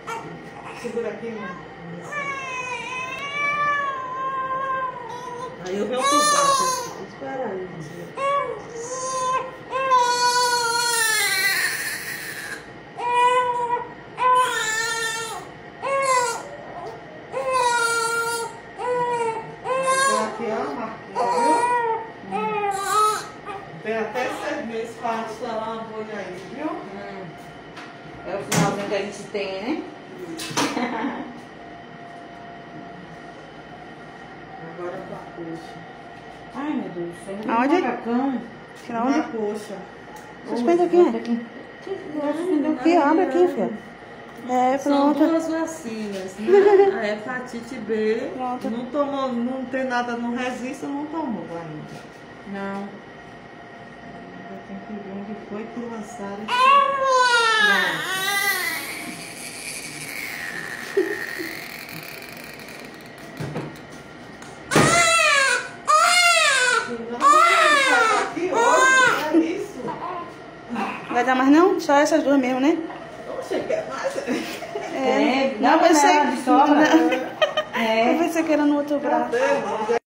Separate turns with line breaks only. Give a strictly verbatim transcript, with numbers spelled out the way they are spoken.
Segura aqui, mãe. Aí eu vou ocupar. Espera aí. Tem até seis meses para instalar uma bolha aí, viu?
Hum. É o finalzinho que a gente tem, né?
Agora com a coxa.
Ai, meu Deus.
Aonde?
Macacão.
Tira
Na
onde?
coxa.
Suspende aqui. Aqui, abre aqui, filha. É,
São
pronto.
duas vacinas, né? A hepatite B,
Pronto.
não tomou, não tem nada no registro, não tomou ainda.
Não.
Ainda tem que ver onde foi que lançaram aqui hoje, é isso.
Vai dar mais não? Só essas duas mesmo, né?
Oxe, quer mais?
É.
É,
Não,
dá
eu pensei.
pra ela de sobra.
Eu pensei que era no outro braço.
Cadê?